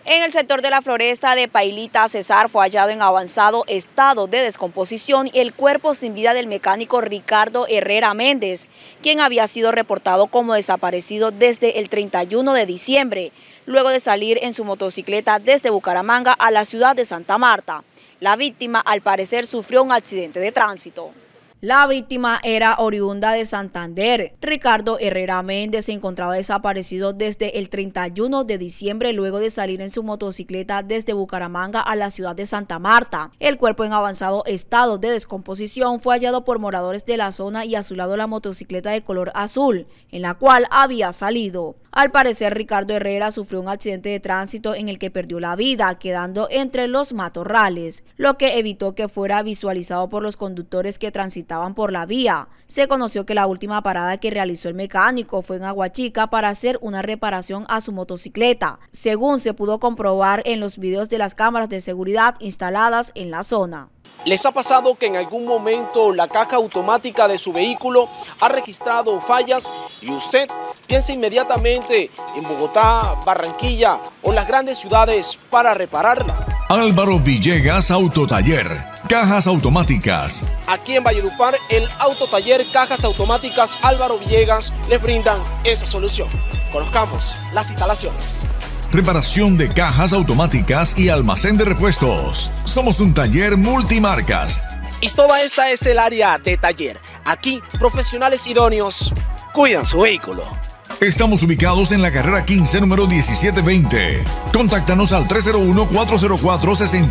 En el sector de la Floresta de Pailita, Cesar, fue hallado en avanzado estado de descomposición el cuerpo sin vida del mecánico Ricardo Herrera Méndez, quien había sido reportado como desaparecido desde el 31 de diciembre, luego de salir en su motocicleta desde Bucaramanga a la ciudad de Santa Marta. La víctima, al parecer, sufrió un accidente de tránsito. La víctima era oriunda de Santander. Ricardo Herrera Méndez se encontraba desaparecido desde el 31 de diciembre luego de salir en su motocicleta desde Bucaramanga a la ciudad de Santa Marta. El cuerpo en avanzado estado de descomposición fue hallado por moradores de la zona y a su lado la motocicleta de color azul, en la cual había salido. Al parecer, Ricardo Herrera sufrió un accidente de tránsito en el que perdió la vida, quedando entre los matorrales, lo que evitó que fuera visualizado por los conductores que transitaban por la vía. Se conoció que la última parada que realizó el mecánico fue en Aguachica para hacer una reparación a su motocicleta, según se pudo comprobar en los videos de las cámaras de seguridad instaladas en la zona. ¿Les ha pasado que en algún momento la caja automática de su vehículo ha registrado fallas y usted piensa inmediatamente en Bogotá, Barranquilla o las grandes ciudades para repararla? Álvaro Villegas Autotaller, cajas automáticas. Aquí en Valledupar, el Autotaller Cajas Automáticas Álvaro Villegas les brindan esa solución. Conozcamos las instalaciones. Reparación de cajas automáticas y almacén de repuestos. Somos un taller multimarcas. Y toda esta es el área de taller. Aquí, profesionales idóneos cuidan su vehículo. Estamos ubicados en la carrera 15, número 1720. Contáctanos al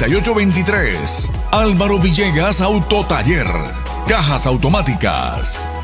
301-404-6823. Álvaro Villegas Autotaller. Cajas automáticas.